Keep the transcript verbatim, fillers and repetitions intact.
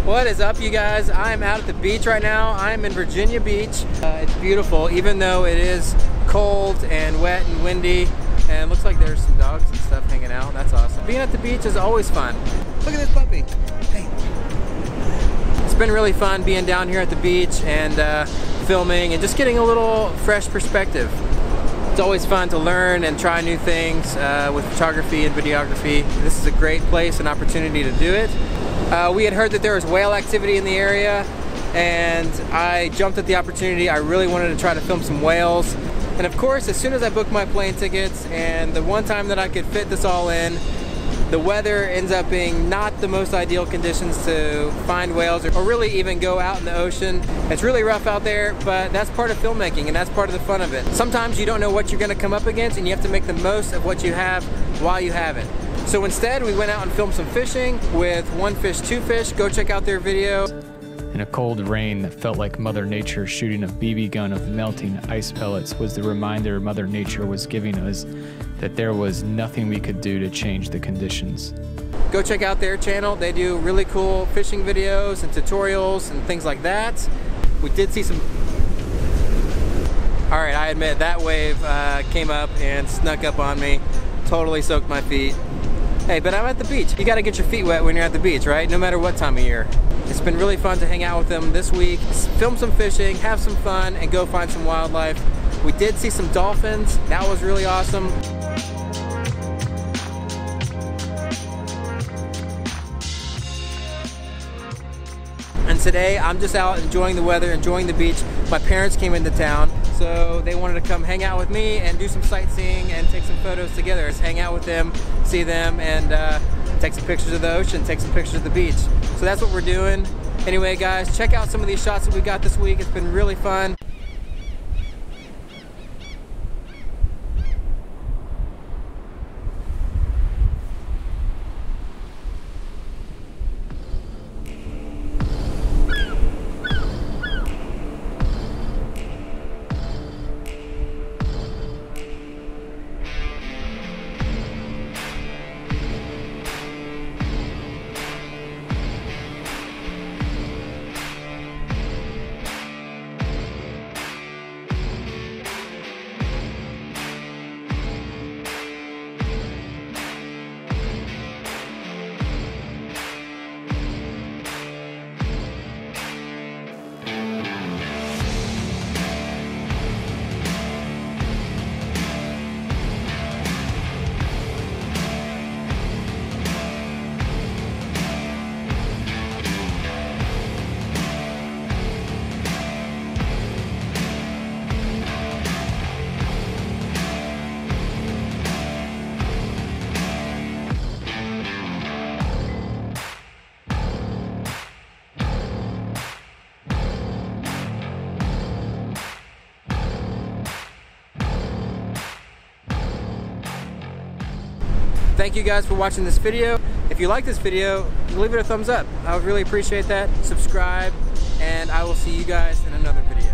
What is up, you guys? I'm out at the beach right now. I'm in Virginia Beach. Uh, it's beautiful, even though it is cold and wet and windy. And it looks like there's some dogs and stuff hanging out. That's awesome. Being at the beach is always fun. Look at this puppy. Hey. It's been really fun being down here at the beach and uh, filming and just getting a little fresh perspective. It's always fun to learn and try new things uh, with photography and videography. This is a great place and opportunity to do it. Uh, we had heard that there was whale activity in the area, and I jumped at the opportunity. I really wanted to try to film some whales. And of course, as soon as I booked my plane tickets and the one time that I could fit this all in, the weather ends up being not the most ideal conditions to find whales or really even go out in the ocean. It's really rough out there, but that's part of filmmaking and that's part of the fun of it. Sometimes you don't know what you're gonna come up against and you have to make the most of what you have while you have it. So instead, we went out and filmed some fishing with one fish two fish. Go check out their video. In a cold rain that felt like Mother Nature shooting a B B gun of melting ice pellets was the reminder Mother Nature was giving us that there was nothing we could do to change the conditions. Go check out their channel. They do really cool fishing videos and tutorials and things like that. We did see some... All right, I admit that wave uh, came up and snuck up on me. Totally soaked my feet. Hey, but I'm at the beach. You gotta get your feet wet when you're at the beach, right? No matter what time of year. It's been really fun to hang out with them this week, film some fishing, have some fun, and go find some wildlife. We did see some dolphins. That was really awesome. And today, I'm just out enjoying the weather, enjoying the beach. My parents came into town, so they wanted to come hang out with me and do some sightseeing and take some photos together. Just hang out with them, see them, and uh, take some pictures of the ocean, take some pictures of the beach. So that's what we're doing. Anyway, guys, check out some of these shots that we got this week. It's been really fun. Thank you guys for watching this video. If you like this video, leave it a thumbs up. I would really appreciate that. Subscribe, and I will see you guys in another video.